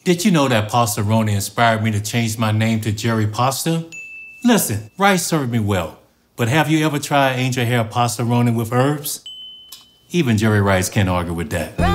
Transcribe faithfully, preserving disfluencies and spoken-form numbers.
Did you know that Pasta-Roni inspired me to change my name to Jerry Pasta? Listen, rice served me well, but have you ever tried angel hair Pasta-Roni with herbs? Even Jerry Rice can't argue with that.